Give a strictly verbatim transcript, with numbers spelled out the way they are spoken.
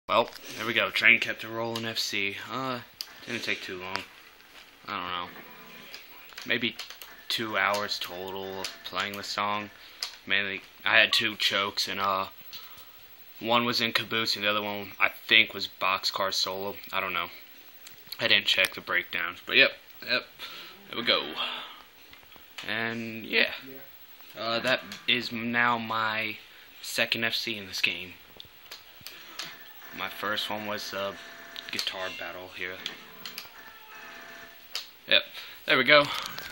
Well, there we go. Train kept it rolling F C. Uh, didn't take too long. I don't know. Maybe two hours total of playing the song. Mainly, I had two chokes, and uh, one was in Caboose, and the other one, I think, was Boxcar Solo. I don't know. I didn't check the breakdowns. But yep, yep. There we go. And yeah. Uh, that is now my second F C in this game. My first one was a uh, guitar battle here. Yep, there we go.